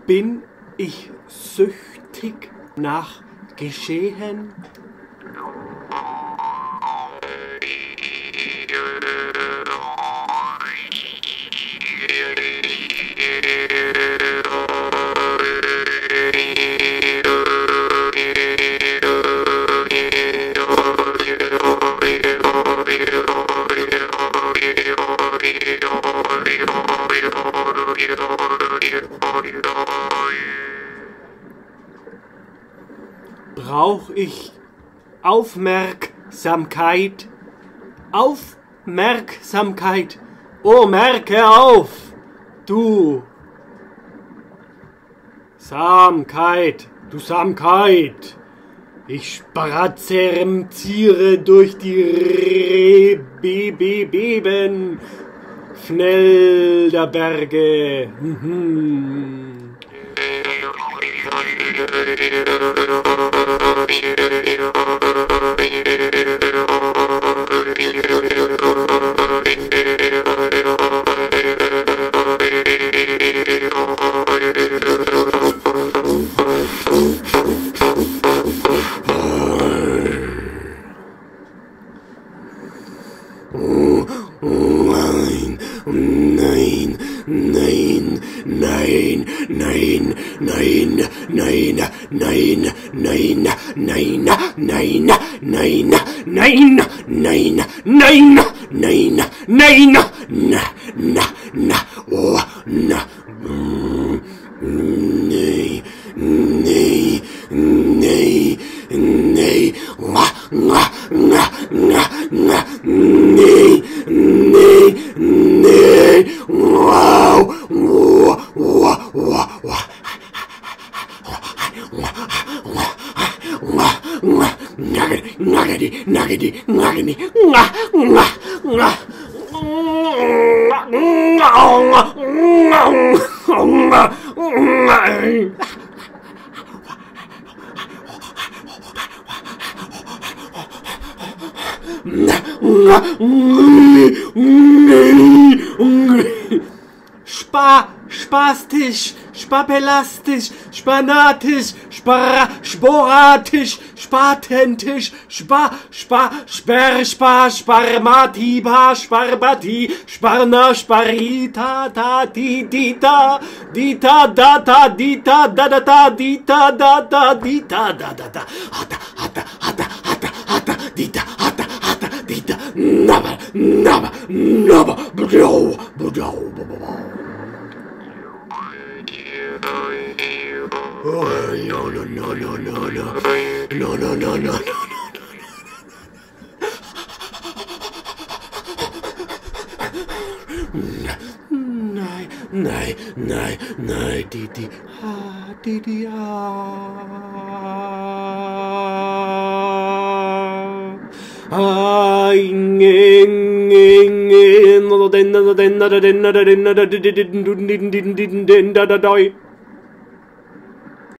Bin ich süchtig nach Geschehen? Brauch ich Aufmerksamkeit? Aufmerksamkeit! Oh, merke auf! Du Samkeit! Du Samkeit! Ich spazierenziehe durch die Beben schnell der Berge. Nein, nein, nein, nein, nein, nein, nein, nein, nein, nein, nein, nein, nein, nein, nein, nein, na, oh, na, nee, nee, nee, nee, nee, nee, nee, wow, spastisch, spapelastisch, spanatisch, sporatisch, spatentisch, sparmatiba, sparbati, sparna, sparita, da, dita, dita, data, dita, da, dita, da, dita, da, hata, dita, hata, dita, naba, bro. No. Nein, Didi, ah.